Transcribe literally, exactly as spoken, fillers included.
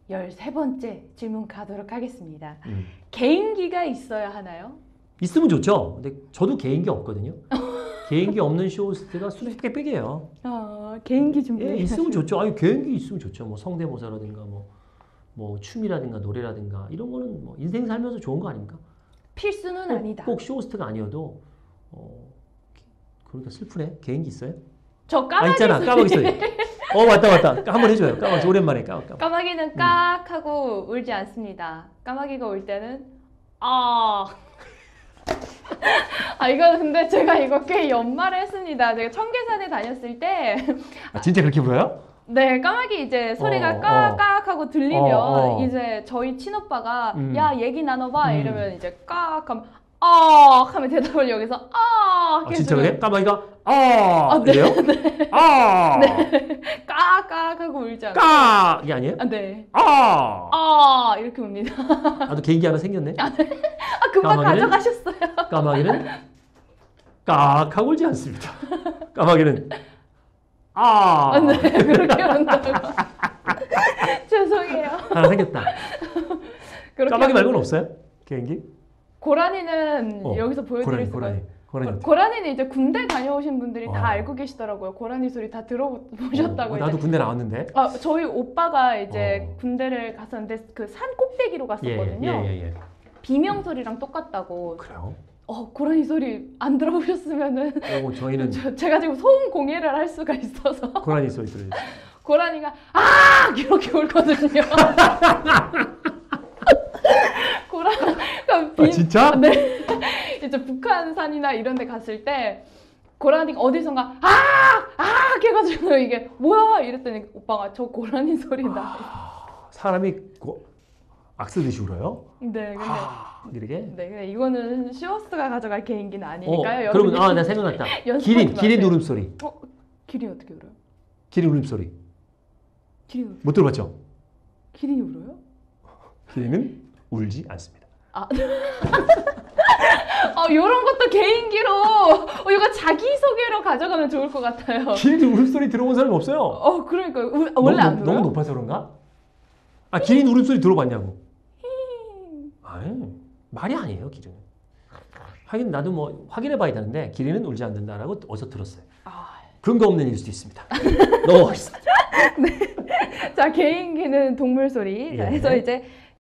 열세 번째 질문 가도록 하겠습니다. 음. 개인기가 있어야 하나요? 있으면 좋죠. 근데 저도 개인기 없거든요. 개인기 없는 쇼호스트가 수수께 빽이에요. 어, 개인기 준비. 예, 있으면 좋죠. 아니 개인기 있으면 좋죠. 뭐 성대모사라든가 뭐, 뭐 춤이라든가 노래라든가 이런 거는 뭐 인생 살면서 좋은 거 아닙니까? 필수는 꼭, 아니다. 꼭 쇼호스트가 아니어도 어, 그러니까 슬프네. 개인기 있어요? 저 까마귀 아 있잖아. 까마귀 소리. 어 맞다 맞다. 한번 해줘요. 까마귀 오랜만에 까마귀. 까마귀. 까마귀는 깍 하고 울지 않습니다. 까마귀가 울 때는 아. 아 이거 근데 제가 이거 꽤 연말에 했습니다. 제가 청계산에 다녔을 때 아 진짜 그렇게 불어요? 네, 까마귀 이제 소리가 어, 깍깍 하고 들리면 어, 어. 이제 저희 친오빠가 음. 야 얘기 나눠봐 음. 이러면 이제 깍 하면 아 하면 대답을 여기서 아 아, 진짜 해주면 그래? 까마귀가 아, 아, 네, 이래요? 네. 아, 네. 깍깍 하고 울지 않아요. 까 이게 아니에요? 아, 네. 아, 아 이렇게 웁니다. 나도 개인기 하나 생겼네. 아 금방 까마귀는? 가져가셨어요. 까마귀는 깍하고 울지 않습니다. 까마귀는 아, 아, 네 그렇게 한다고. 죄송해요. 하나 생겼다. 그렇게 까마귀 하면- 말고는 없어요? 개인기? 고라니는 어, 여기서 보여드릴 고라니, 수가 고라니, 고라니. 고- 고라니는 이제 군대 다녀오신 분들이 어. 다 알고 계시더라고요. 고라니 소리 다 들어보셨다고. 어, 이제. 나도 군대 나왔는데. 아, 저희 오빠가 이제 어. 군대를 갔었는데 그 산 꼭대기로 예, 갔었거든요. 예, 예, 예. 비명 소리랑 똑같다고. 그래요? 어, 고라니 소리 안 들어보셨으면은 오, 저희는 저, 제가 지금 소음 공해를 할 수가 있어서 고라니 소리 들어요. 고라니가 아 이렇게 울거든요. 고라니가 아, 진짜? 네. 이제 북한산이나 이런 데 갔을 때 고라니가 어디선가 아아 해가지고 이게 뭐야 이랬더니 오빠가 저 고라니 소리다. 사람이 고, 악쓰듯이 울어요? 네, 근데 아, 이렇게? 네, 근데 이거는 쇼호스트가 가져갈 개인기는 아니니까요. 어, 그러면 아, 나 생각났다. 연습하지 기린, 마세요. 기린 울음소리. 어, 기린 어떻게 울어요? 기린 울음소리. 기린 울- 못 들어봤죠? 기린이 울어요? 기린은 울지 않습니다. 아, 아 이런 것도 개인기로 어, 이거 자기 소개로 가져가면 좋을 것 같아요. 기린 울음소리 들어본 사람이 없어요. 어, 그러니까 우, 원래 너무, 안 울어요? 너무 높아서 그런가? 아, 기린 울음소리 들어봤냐고. 아니, 말이 아니에요, 기린은. 하긴 나도 뭐 확인해 봐야 되는데 기린은 울지 않는다라고 어디서 들었어요. 아, 근거 없는 일 수도 있습니다. 너무 멋있어. 자 개인기는 동물 소리. 자, 예. 해서 이제